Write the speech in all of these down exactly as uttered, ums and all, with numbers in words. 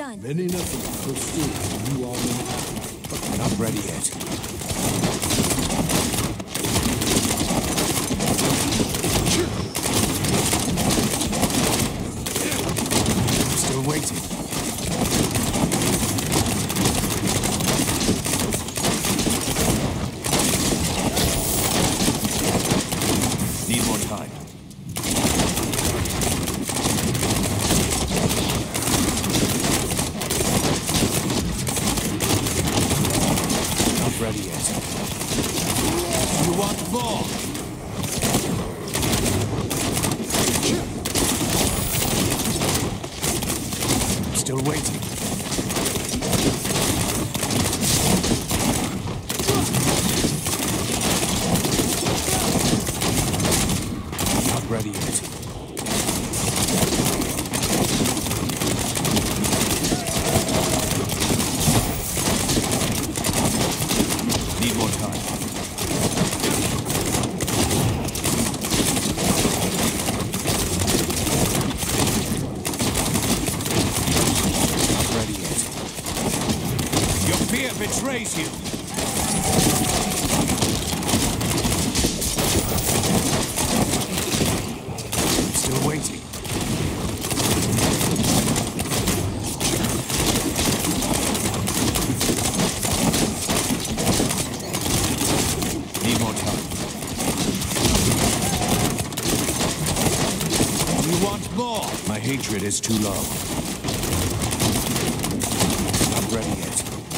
done. Many nothing pursued. You are not, but not ready yet. Still waiting. Need more time. Not ready yet. You want more? Still waiting. Not ready yet. Need more time. Fear betrays you. Still waiting. Need more time. You want more? My hatred is too low. Not ready yet.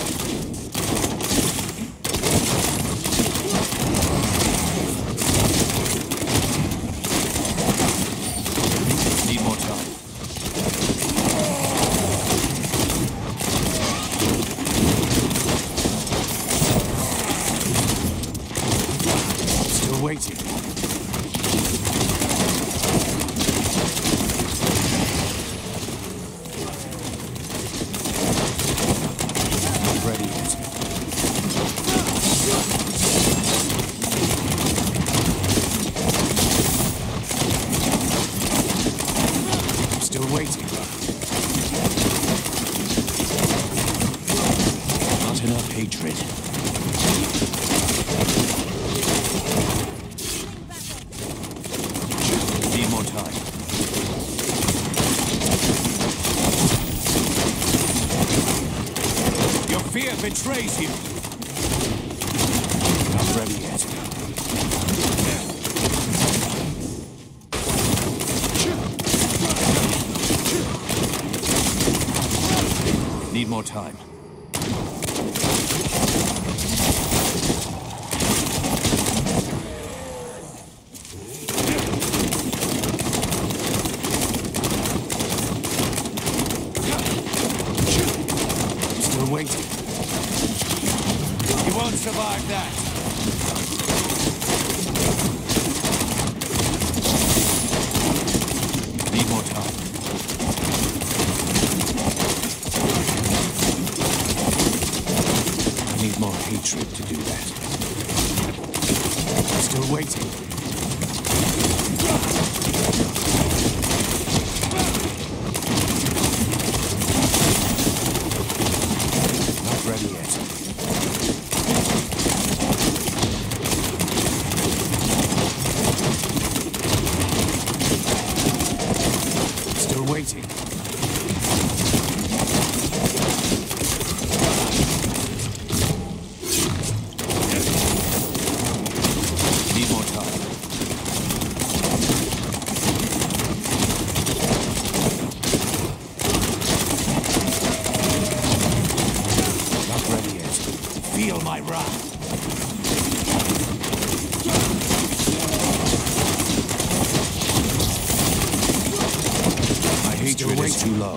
Waiting. Not ready yet. Still waiting. Not enough hatred. Need more time. Your fear betrays you. Not ready yet. Need more time. Waiting. You won't survive that. Need more time. I need more hatred to do that. Still waiting. Ready yet. Still waiting. Need more time. Feel my wrath. My hatred is too low.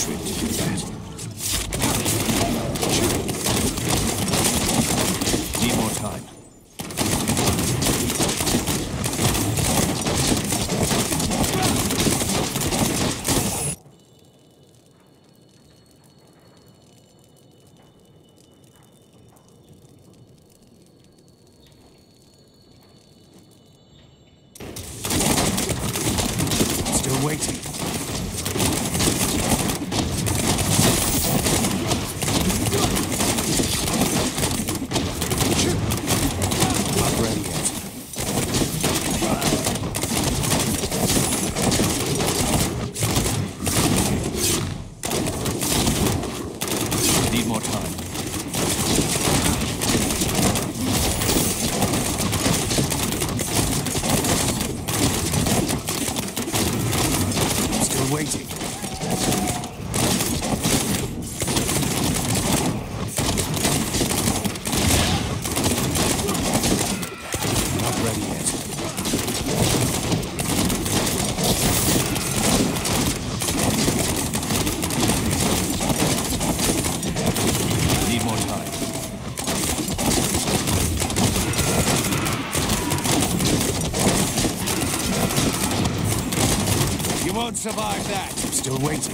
hatred to do that. Need more time. Still waiting. Not ready yet. Need more time. Still waiting. Not ready yet. Need more time. You won't survive that. Still waiting.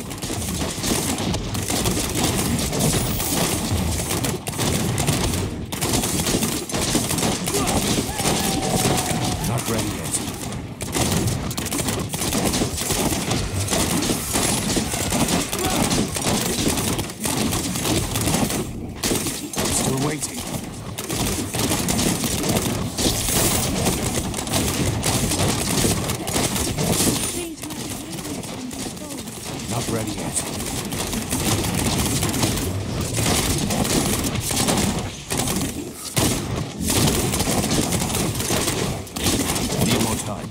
Not ready yet. Still waiting. Not ready yet. Need more time.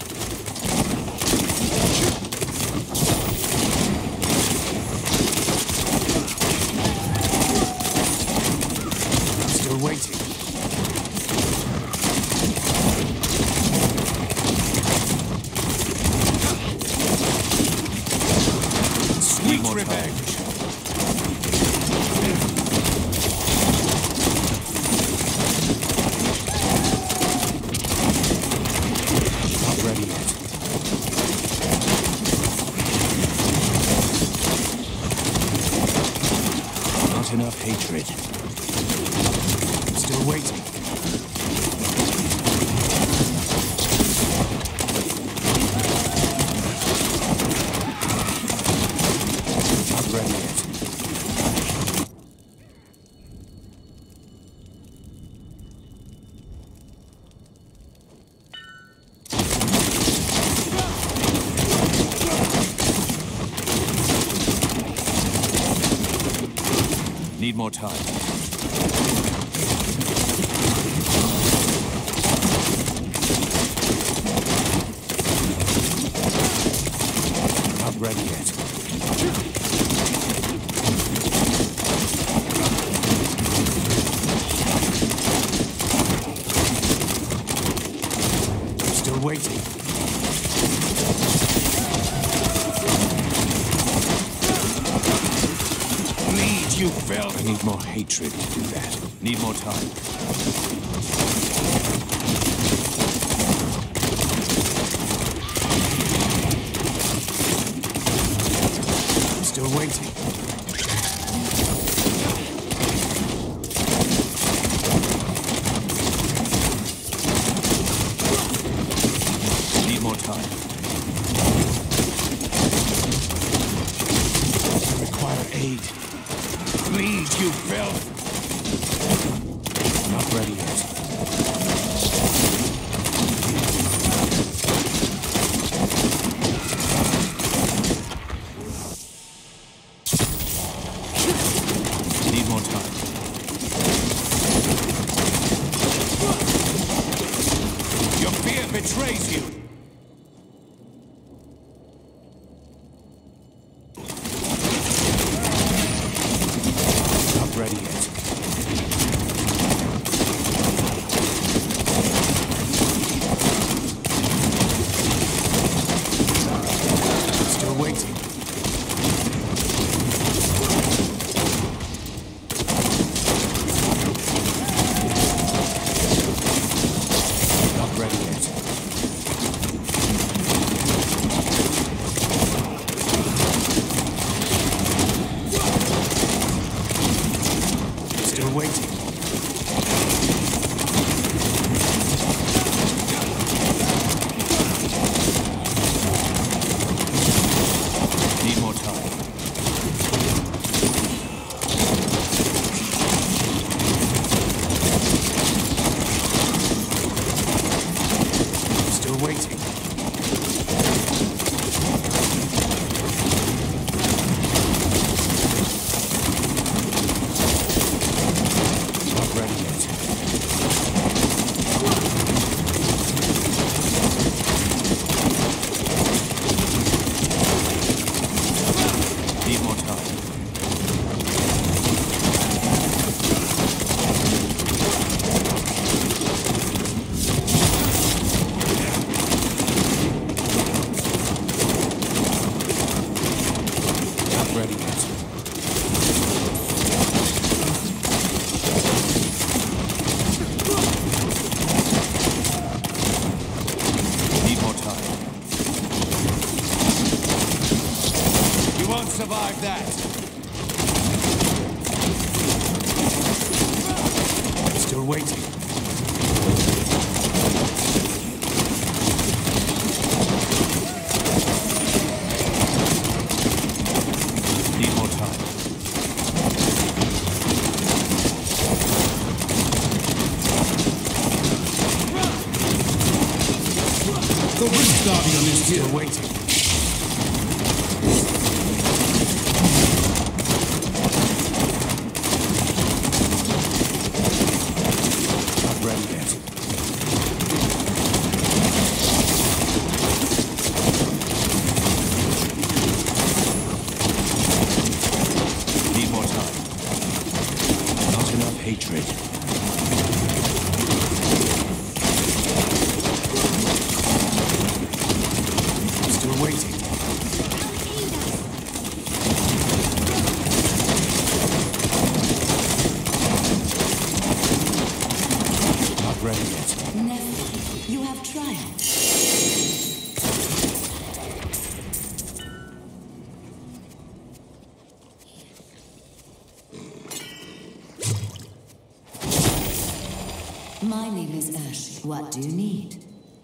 Still waiting. Sweet revenge. Not ready yet. Not enough hatred. Still waiting. Not ready yet. Need more time. Not ready yet. Still waiting. Bleed, you filth! I need more hatred to do that. Need more time. Still waiting. Need more time. I require aid. Bleed, you filth! Not ready yet. Need more time. Your fear betrays you! Not ready yet. Still waiting. Still waiting. Not ready yet. Need more time. Ready yet. Need more time. You won't survive that. Still waiting. Need more time. The Rift Guardian is here waiting. Not ready yet. Need more time. Not enough hatred. Still waiting. Not ready yet. Never. You have triumphed. My name is Ash. What do you need?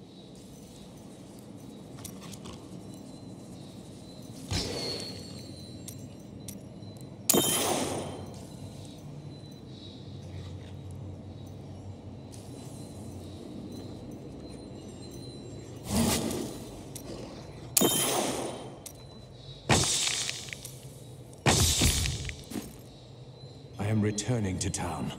I am returning to town.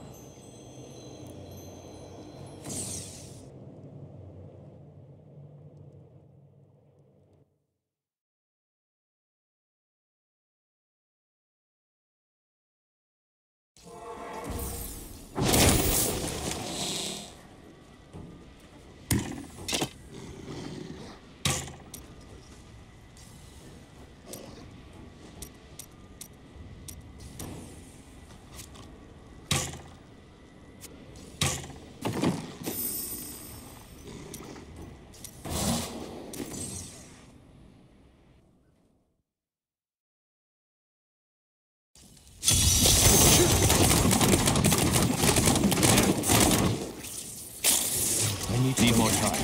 Need more time.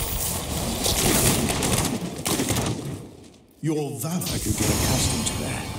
Your valor. I could get accustomed to that.